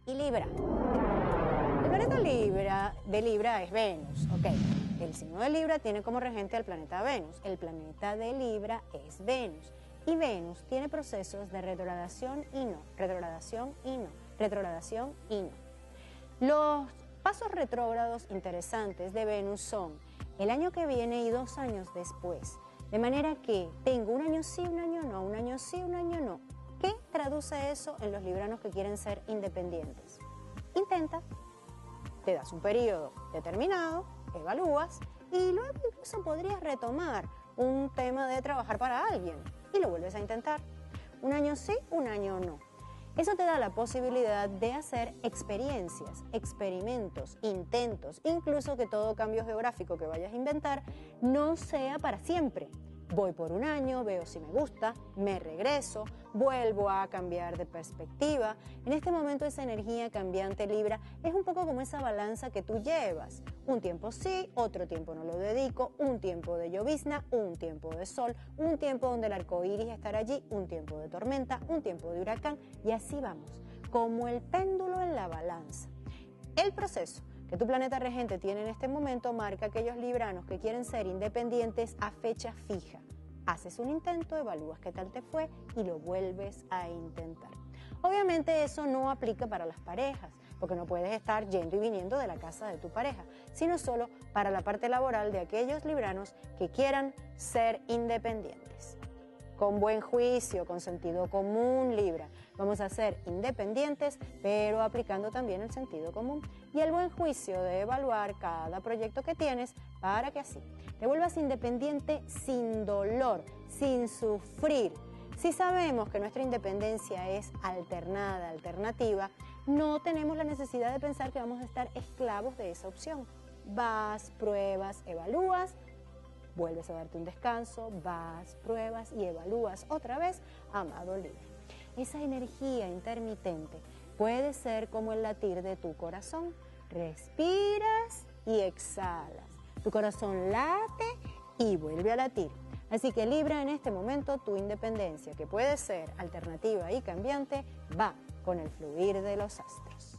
y Libra. El planeta de Libra es Venus, ¿ok? El signo de Libra tiene como regente al planeta Venus. El planeta de Libra es Venus. Y Venus tiene procesos de retrogradación y no, retrogradación y no, retrogradación y no. Los pasos retrógrados interesantes de Venus son el año que viene y 2 años después. De manera que tengo un año sí, un año no, un año sí, un año no. ¿Qué traduce eso en los libranos que quieren ser independientes? Intenta, te das un periodo determinado, evalúas y luego incluso podrías retomar un tema de trabajar para alguien y lo vuelves a intentar. Un año sí, un año no. Eso te da la posibilidad de hacer experiencias, experimentos, intentos, incluso que todo cambio geográfico que vayas a inventar no sea para siempre. Voy por un año, veo si me gusta, me regreso, vuelvo a cambiar de perspectiva. En este momento esa energía cambiante Libra es un poco como esa balanza que tú llevas. Un tiempo sí, otro tiempo no lo dedico, un tiempo de llovizna, un tiempo de sol, un tiempo donde el arco iris estará allí, un tiempo de tormenta, un tiempo de huracán y así vamos, como el péndulo en la balanza. El proceso que tu planeta regente tiene en este momento marca a aquellos libranos que quieren ser independientes a fecha fija. Haces un intento, evalúas qué tal te fue y lo vuelves a intentar. Obviamente eso no aplica para las parejas, porque no puedes estar yendo y viniendo de la casa de tu pareja, sino solo para la parte laboral de aquellos libranos que quieran ser independientes. Con buen juicio, con sentido común, Libra. Vamos a ser independientes, pero aplicando también el sentido común y el buen juicio de evaluar cada proyecto que tienes para que así te vuelvas independiente sin dolor, sin sufrir. Si sabemos que nuestra independencia es alternada, alternativa, no tenemos la necesidad de pensar que vamos a estar esclavos de esa opción. Vas, pruebas, evalúas, vuelves a darte un descanso, vas, pruebas y evalúas otra vez, amado Libra. Esa energía intermitente puede ser como el latir de tu corazón. Respiras y exhalas. Tu corazón late y vuelve a latir. Así que Libra, en este momento tu independencia, que puede ser alternativa y cambiante, va con el fluir de los astros.